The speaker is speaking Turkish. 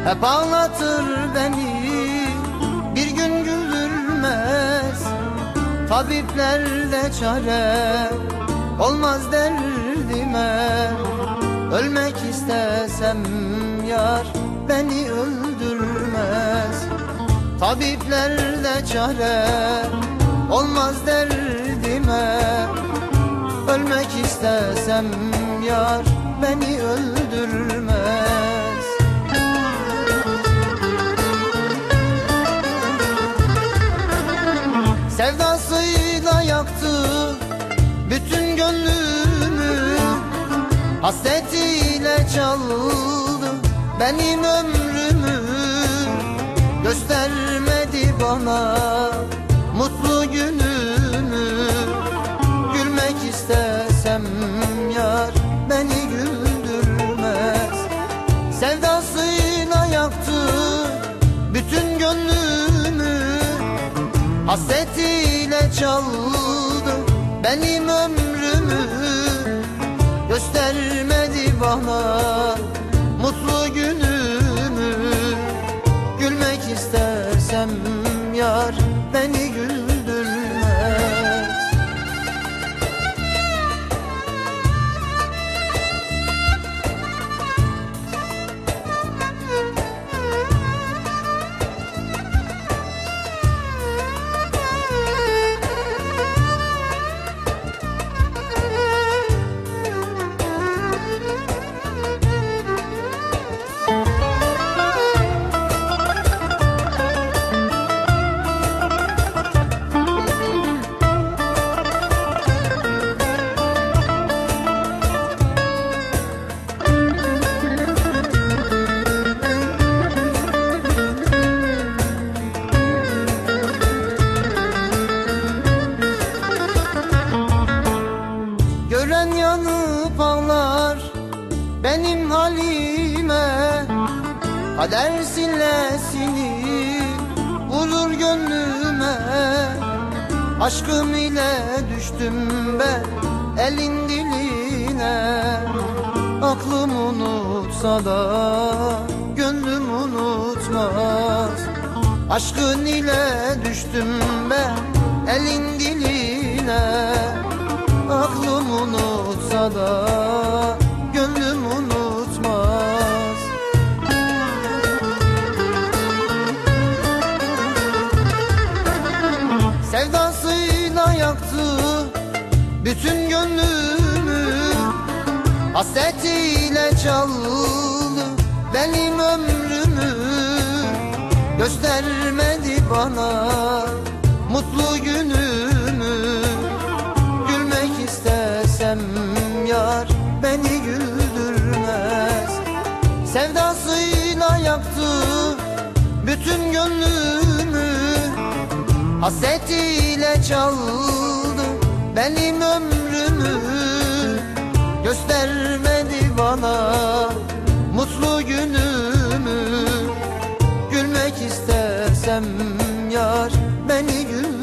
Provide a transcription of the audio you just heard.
hep ağlatır beni, bir gün güldürmez. Tabiplerle çare olmaz derdime, ölmek istesem yar beni öldürmez. Tabiplerle çare olmaz derdime, ölmek istesem yar beni öldürmez. Sevdasıyla yaktı bütün gönlümü, hasretiyle çaldı benim ömrümü. Göstermedi bana mutlu günümü, gülmek istesem yar beni güldürmez. Sevdasıyla yaktı bütün gönlümü, hasretiyle çaldı benim ömrümü. Göstermedi bana mutlu günümü, gülmek istesem yar beni güldürmez. Gören yanıp ağlar benim halime, kader sillesini vurur gönlüme. Aşkım ile düştüm ben elin diline, aklım unutsa da gönlüm unutmaz. Aşkın ile düştüm ben elin diline, aklım unutsa da gönlüm unutmaz. Sevdasıyla yaktı bütün gönlümü, hasretiyle çaldı benim ömrümü. Göstermedi bana mutlu günümü, gülmek istesem yar beni güldürmez. Sevdasıyla yaktı bütün gönlümü, hasretiyle çaldı benim ömrümü. Göstermedi bana mutlu günümü, gülmek istesem yar beni güldürmez.